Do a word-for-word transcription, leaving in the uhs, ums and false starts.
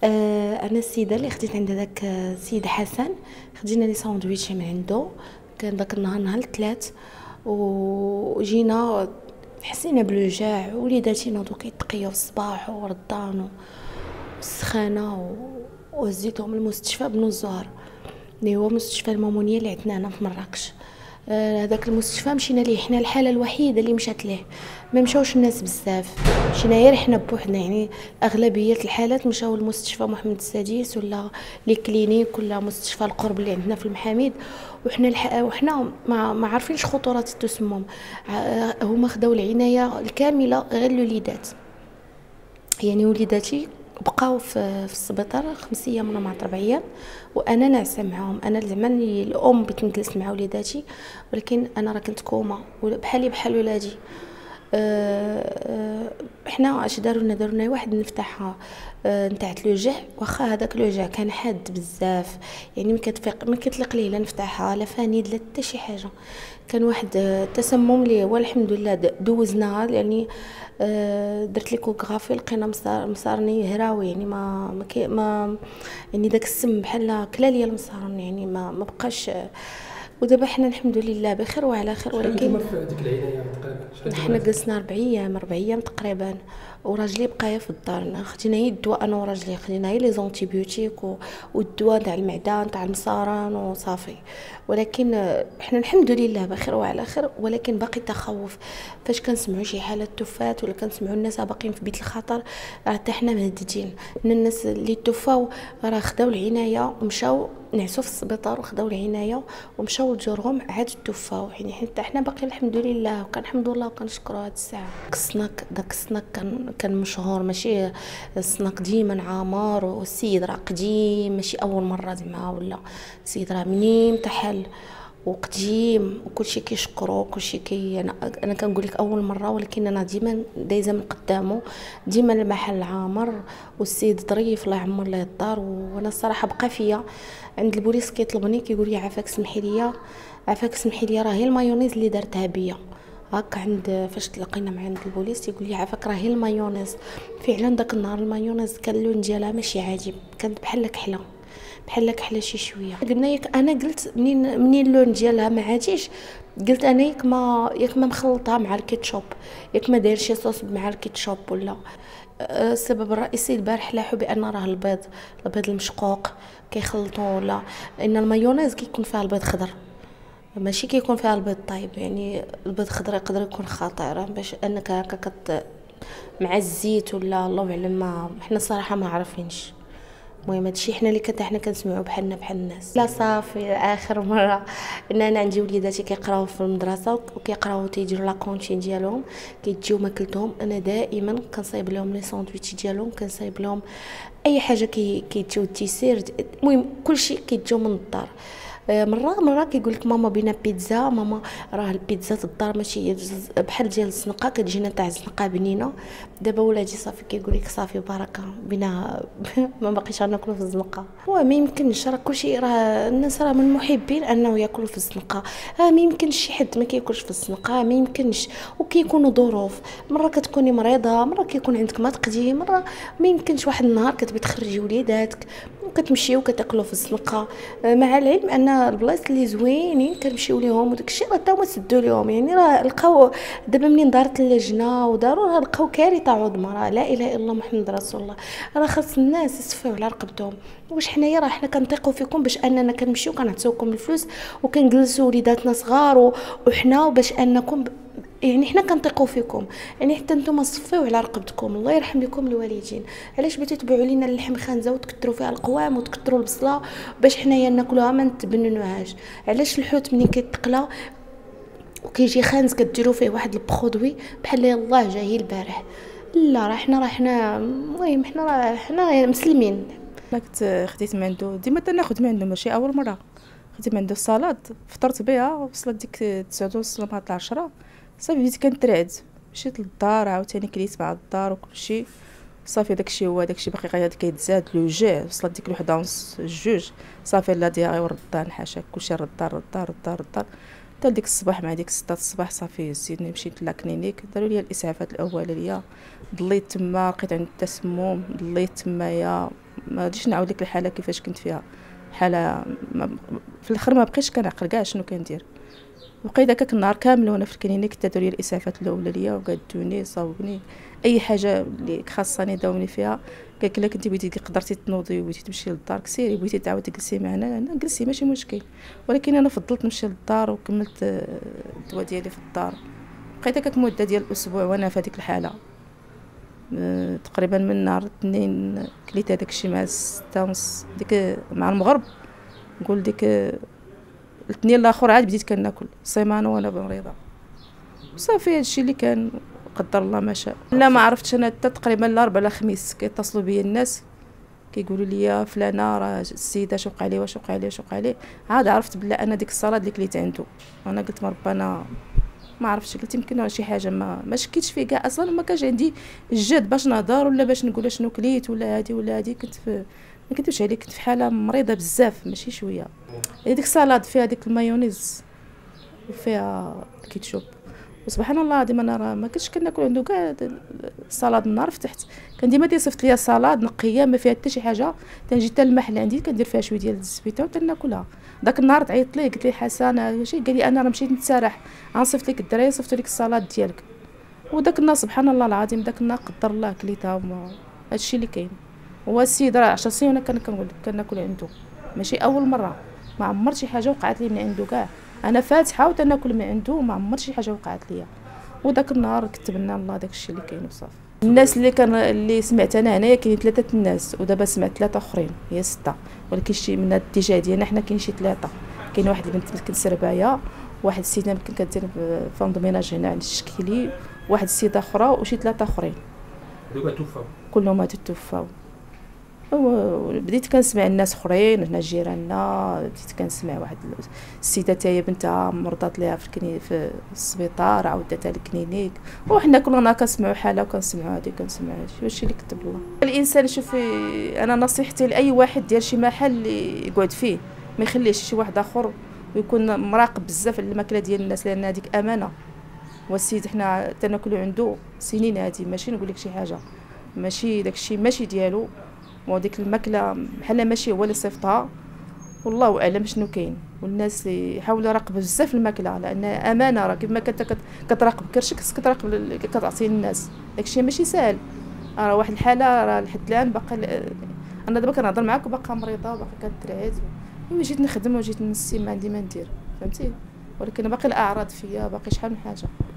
آه، انا السيده اللي خديت عند هذاك السيد حسن، خدينا لي ساندويتش من عنده. كان داك النهار نهار الثلاث، وجينا حسينا بالوجاع، وليداتي نوضو كيتقياو في الصباح ورضانو السخانه، وهزيتهم للمستشفى بن الزهر اللي هو مستشفى المامونيه اللي عندنا هنا في مراكش. آه، هذاك المستشفى مشينا ليه حنا، الحاله الوحيده اللي مشات ليه. ما مشاوش الناس بزاف، مشينا غير حنا بوحدنا، يعني اغلبيه الحالات مشاو لمستشفى محمد السادس ولا لي كلينيك ولا مستشفى القرب اللي عندنا في المحاميد. وحنا الح... وحنا ما, ما عارفينش خطوره التسمم. آه، هما خداو العنايه الكامله غير الوليدات، يعني وليداتي بقاو في, في السبيطار خمس ايام ولا مع ربع ايام، وانا ناعسه معاهم. انا زعما الام بغيت نجلس مع وليداتي، ولكن انا راه كنت كوما بحالي بحال ولادي. أه حنا اش داروا لنا؟ داروا لنا واحد المفتاح أه نتاع لوجع، واخا هذاك لوجع كان حاد بزاف، يعني ما كتفيق ما كيطلق ليه لا نفتحها لا فانيد لا حتى شي حاجه. كان واحد التسمم اللي هو الحمد لله دوزناها، يعني أه درت ليكوغرافي لقينا مسار مسارني هراوي، يعني ما ما, كي ما يعني داك السم بحال كلا ليا المسارن، يعني ما ما بقاش. ودابا حنا الحمد لله بخير وعلى خير. ولكن في ديك العنايه تقريبا حنا جلسنا ربع ايام ربع ايام تقريبا، وراجلي بقايا في الدار. خدينا هي الدواء انا وراجلي، خدينا هي لي زونتيبيوتيك والدواء تاع المعده تاع المصارن وصافي. ولكن حنا الحمد لله بخير وعلى خير، ولكن باقي تخوف. فاش كنسمعوا شي حاله توفات ولا كنسمعوا الناس باقيين في بيت الخطر، راه حتى حنا مهددين. من الناس اللي توفاو راه خداو العنايه ومشاو نعسوا في السبيطار، وخداو العنايه ومشاو لجورهم عاد توفاو. يعني حتى حنا باقي الحمد لله، وكنحمد الله وكنشكروا هاد الساعه. داك السناك داك السناك كان كان مشهور، ماشي السناك ديما عامر، والسيد راه قديم، ماشي اول مره زعما، ولا السيد راه منين تحل وقديم وكلشي كيشكرو كلشي كي انا انا كنقول لك اول مره، ولكن انا ديما دايزه من قدامه، ديما المحل عامر والسيد ظريف الله يعمر ليه الدار. وانا الصراحه بقى فيا عند البوليس كيطلبني كيقول لي عافاك سمحي لي عافاك سمحي لي، راه هي المايونيز اللي دارتها بيا. هكا عند فاش تلاقينا مع عند البوليس تيقول لي عافاك راه هي المايونيز. فعلا داك النهار المايونيز كان اللون ديالها ماشي عادي، كانت بحال كحله بحال كحله شي شويه. قلنا ياك انا قلت منين منين اللون ديالها ما عاديش، قلت انا ياك ما ياك ما مخلطها مع الكيتشوب، ياك ما داير شي صوص مع الكيتشوب ولا. السبب الرئيسي البارح لاحوا بان راه البيض البيض المشقوق كيخلطوا، ولا ان المايونيز كيكون فيها البيض خضر ماشي كيكون فيها البيض طايب. يعني البيض خضر يقدر يكون خطير باش انك هكا كت مع الزيت ولا الله اعلم. ما حنا الصراحه ما عارفينش. المهم هادشي حنا اللي كنت حنا كنسمعوا بحالنا بحال الناس. لا صافي اخر مره ان انا عندي وليداتي كيقراو في المدرسه وكيقراو تيديروا لا كونتين ديالهم كيجيو ماكلتهم، انا دائما كنصايب لهم لي ساندويتش ديالهم، كنصايب لهم اي حاجه كي كيجيو تيسير. المهم كلشي كيجيو من الدار. مره مره كيقول لك ماما بينا بيتزا، ماما راه البيتزا الدار ماشي بحال ديال الزنقه، كتجينا تاع الزنقه بنينه. دابا ولادي صافي كيقول لك صافي بركه بينا ما باقيش غناكلوا في الزنقه. هو ما يمكنش، راه كلشي راه الناس راه من محبين انه ياكلوا في الزنقه. اه ما يمكنش شي حد ما كياكلش في الزنقه، ما يمكنش. وكيكونوا ظروف، مره كتكوني مريضه، مره كيكون عندك ما تقدي، مره ما يمكنش واحد النهار كتبغي تخرجي وليداتك وكتمشيو كتاكلوا في الزنقه. مع العلم ان البلايص اللي زوينين كنمشيو ليهم وداكشي راه تا هما سدوا ليهم، يعني راه لقاو دابا منين دارت اللجنه وداروا راه لقاو كارثه عظمى. راه لا اله الا الله محمد رسول الله، راه خاص الناس يصفيو على رقبتهم. واش حنايا راه حنا كنثيقوا فيكم باش اننا كنمشيو كنعطيوكم الفلوس وكنجلسوا وليداتنا صغار وحنا باش انكم، يعني حنا كنثقوا فيكم، يعني حتى نتوما صفيو على رقبتكم. الله يرحم لكم الوالدين. علاش بغيتو تبيعوا لينا اللحم خانزه وتكثروا فيها القوام وتكثروا البصله باش حنايا ناكلوها ما نتبننوهاش؟ علاش الحوت ملي كيتقلى وكيجي خانز كديروا فيه واحد البرودوي بحال يلاه جاي البارح؟ لا راه حنا راه حنا المهم حنا راه حنا مسلمين. انا كنت خديت من عنده، ديما تناخذ من عنده ماشي اول مره. خديت من عنده الصالاد فطرت بها، وصلت ديك تسعة وصلنا مع العشرة صافي بديت كنترعد. مشيت للدار عاوتاني كليت مع الدار وكلشي صافي. داكشي هو داكشي باقي غير كيتزاد لوجع. وصلت ديك الوحده ونص جوج صافي لا ديالي وردان حاشاك كلشي ردان ردان ردان ردان حتى ديك الصباح. مع ديك ستة الصباح صافي هزيتني مشيت لا كلينيك، داروا لي الاسعافات الاوليه. ضليت تما لقيت عندي التسمم، ضليت تمايا ما غاديش نعاود لك الحاله كيفاش كنت فيها. حاله ما في الاخر ما بقيتش كنعقل كاع شنو كندير. بقيت هكاك النهار كامل وانا في الكلينيك حتى داروا لي الاسعافات الاولى ليا وقادوني صاوبني اي حاجه اللي خاصني داومني فيها. قال لك الا كنتي بغيتي قدرتي تنوضي وبغيتي تمشي للدار كسيري، بغيتي تعاود تجلسي معنا انا جلسي ماشي مشكل، ولكن انا فضلت نمشي للدار وكملت الدواء ديالي في الدار. بقيت هكاك مده ديال الاسبوع وانا في هذيك الحاله. أه تقريبا من نهار الاثنين كليت هذاك الشيء مع ستة ونص ديك مع المغرب، نقول ديك الاثنين الاخر عاد بديت كناكل سيمانه وانا مريضه صافي. هادشي اللي كان قدر الله ما شاء. لا ما عرفتش انا حتى تقريبا الاربعاء الخميس كيتصلوا بيا الناس كيقولوا لي فلانه راه السيده واش وقع ليه واش وقع ليه واش وقع ليه. عاد عرفت بلا انا ديك الصلاه اللي كليت عنده. انا قلت مربى انا ما عرفتش، قلت يمكن شي حاجه ما ما شكيتش فيه كاع اصلا، ما كانش عندي الجد باش نهضر ولا باش نقول شنو كليت ولا هادي ولا هادي. كنت في ما كنتش عليك كنت في حاله مريضه بزاف ماشي شويه. ديك السلطه فيها ديك المايونيز وفيها الكيتشوب وسبحان الله العظيم انا راه ما كنتش كناكل عنده كاع السلطه. النهار فتحت كان ديما تيصيفط ليا سلطه نقيه ما فيها حتى شي حاجه، تنجي حتى المحل عندي كندير فيها شويه ديال الزبيته وتناكلها. داك النهار تعيط ليه قلت ليه حسن ماشي، قال لي انا راه مشيت نتسارح غنصيفط لك الدراري صيفطوا لك السلطه ديالك. وداك النهار سبحان الله العظيم داك النهار قدر الله كليتها. هادشي اللي كاين. هو السيد راه عشر سنين وانا كنقول لك كناكل عنده ماشي اول مره، ما عمر شي حاجه وقعت لي من عنده كاع. انا فاتحه وتناكل من عنده ما عمر شي حاجه وقعت ليا. وداك النهار كتب لنا الله داك الشيء اللي كاين وصافي. الناس اللي كان اللي سمعت انا هنايا كاين ثلاثه الناس، ودابا سمعت ثلاثه اخرين هي سته، ولكن شي من الاتجاه ديالنا حنا كاين شي ثلاثه. كاين واحد البنت يمكن سربايه، واحد السيده يمكن كدير فون دو ميناج هنا عند الشكيلي، واحد السيده اخرى وشي ثلاثه اخرين دوكا توفاو كلهم. كلهم توفاو. بديت كنسمع الناس اخرين هنا جيراننا، بديت كنسمع واحد السيده تاهي بنتها مرضات ليها في الكني في السبيطار عاودتها للكلينيك، وحنا كلنا كنسمعوا حاله وكنسمعوا هادي كنسمعوا هادشي واش اللي كتب الله. الانسان شوف انا نصيحتي لاي واحد ديال شي محل يقعد فيه ما يخليش شي واحد اخر ويكون مراقب بزاف على الماكله ديال الناس، لان هذيك امانه. والسيد حنا تناكلوا عنده سنين هادي ماشي نقول لك شي حاجه ماشي داكشي ماشي ديالو، وديك الماكله بحال ماشي هو اللي صيفطها والله اعلم شنو كاين. والناس يحاولوا يراقبوا بزاف الماكله لان امانه، راه كيف ما كنت كتراقب كرشك خصك تراقب كتعطي الناس، داكشي ماشي ساهل. راه واحد الحاله راه لحد الان باقا انا دابا كنهضر معاك وباقا مريضه وباقا كنترعد وجيت نخدم وجيت نسي ما عندي ما ندير فهمتي، ولكن باقي الاعراض فيا باقي شحال من حاجه.